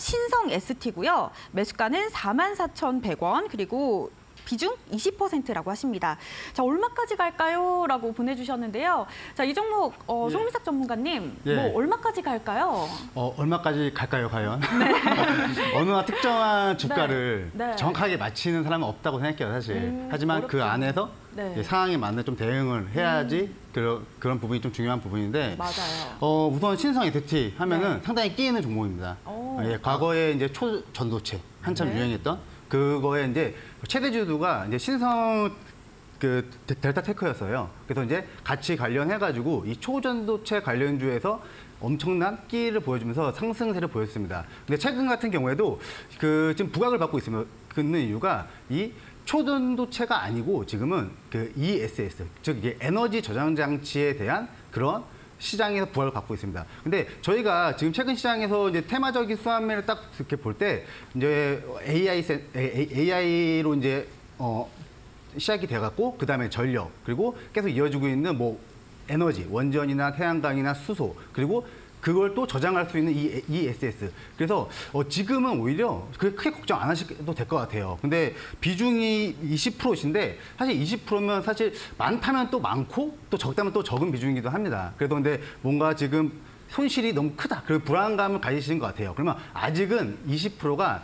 신성 ST고요. 매수가는 44,100원, 그리고 비중 20%라고 하십니다. 자, 얼마까지 갈까요? 라고 보내주셨는데요. 자, 이 종목 송민석 전문가님, 뭐 얼마까지 갈까요? 얼마까지 갈까요, 과연? 네. 어느 특정한 주가를 정확하게 맞히는 사람은 없다고 생각해요, 사실. 하지만 어렵죠. 그 안에서 상황에 맞는 좀 대응을 해야지 그런 부분이 좀 중요한 부분인데. 맞아요. 우선 신성 ST 하면은 상당히 끼이는 종목입니다. 과거에 이제 초전도체 한참 유행했던 그거에 이제 최대 주주가 이제 신성 델타테크였어요. 그래서 이제 같이 관련해가지고 이 초전도체 관련주에서 엄청난 끼를 보여주면서 상승세를 보였습니다. 근데 최근 같은 경우에도 지금 부각을 받고 있는 이유가 이 초전도체가 아니고 지금은 ESS, 즉 이게 에너지 저장 장치에 대한 그런 시장에서 부각을 받고 있습니다. 근데 저희가 지금 최근 시장에서 이제 테마적인 수완매를 딱 이렇게 볼 때 이제 AI로 이제 시작이 돼갖고 그 다음에 전력 그리고 계속 이어지고 있는 뭐 에너지 원전이나 태양광이나 수소 그리고 그걸 또 저장할 수 있는 이 ESS. 그래서 지금은 오히려 크게 걱정 안 하셔도 될 것 같아요. 근데 비중이 20%신데 사실 20%면 사실 많다면 또 많고 또 적다면 또 적은 비중이기도 합니다. 그래도 근데 뭔가 지금 손실이 너무 크다. 그리고 불안감을 가지시는 것 같아요. 그러면 아직은 20%가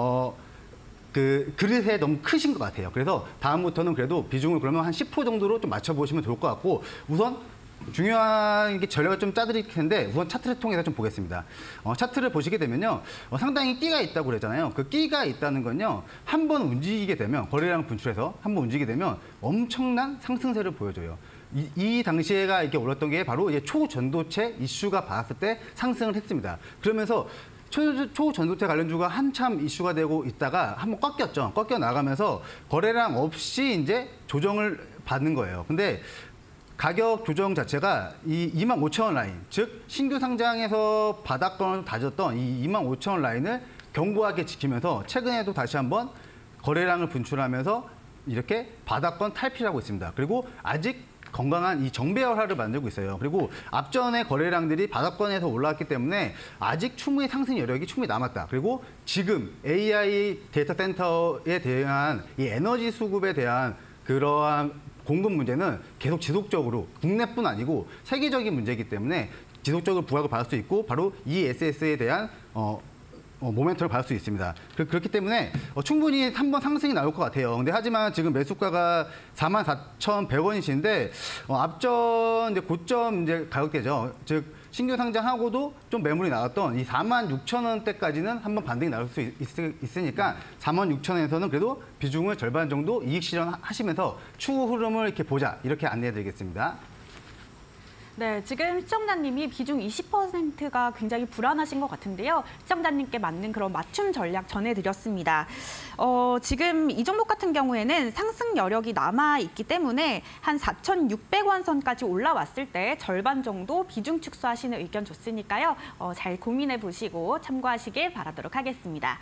그릇에 너무 크신 것 같아요. 그래서 다음부터는 그래도 비중을 그러면 한 10% 정도로 좀 맞춰보시면 좋을 것 같고 우선 중요한 게 전략을 좀 짜드릴 텐데 우선 차트를 통해서 좀 보겠습니다. 차트를 보시게 되면요. 상당히 끼가 있다고 그랬잖아요. 그 끼가 있다는 건요. 한번 움직이게 되면 거래량 분출해서 한번 움직이게 되면 엄청난 상승세를 보여줘요. 이 당시에가 이렇게 올랐던 게 바로 이제 초전도체 이슈가 받았을 때 상승을 했습니다. 그러면서 초전도체 관련주가 한참 이슈가 되고 있다가 한번 꺾였죠. 꺾여 나가면서 거래량 없이 이제 조정을 받는 거예요. 근데 가격 조정 자체가 이 25,000원 라인, 즉 신규 상장에서 바닥권을 다졌던 이 25,000원 라인을 견고하게 지키면서 최근에도 다시 한번 거래량을 분출하면서 이렇게 바닥권 탈피를 하고 있습니다. 그리고 아직 건강한 이 정배열화를 만들고 있어요. 그리고 앞전의 거래량들이 바닥권에서 올라왔기 때문에 아직 충분히 상승 여력이 충분히 남았다. 그리고 지금 AI 데이터 센터에 대한 이 에너지 수급에 대한 그러한 공급 문제는 계속 지속적으로 국내뿐 아니고 세계적인 문제이기 때문에 지속적으로 부각을 받을 수 있고 바로 ESS에 대한 모멘텀을 받을 수 있습니다. 그렇기 때문에 충분히 한번 상승이 나올 것 같아요. 근데 하지만 지금 매수가가 44,100원이신데 앞전 이제 고점 이제 가격대죠. 즉 신규 상장하고도 좀 매물이 나왔던 이 46,000원대까지는 한번 반등이 나올 수 있으니까 46,000원에서는 그래도 비중을 절반 정도 이익 실현하시면서 추후 흐름을 이렇게 보자 이렇게 안내해드리겠습니다. 네, 지금 시청자님이 비중 20%가 굉장히 불안하신 것 같은데요. 시청자님께 맞는 그런 맞춤 전략 전해드렸습니다. 지금 이 종목 같은 경우에는 상승 여력이 남아있기 때문에 한 4,600원 선까지 올라왔을 때 절반 정도 비중 축소하시는 의견 좋으니까요. 잘 고민해 보시고 참고하시길 바라도록 하겠습니다.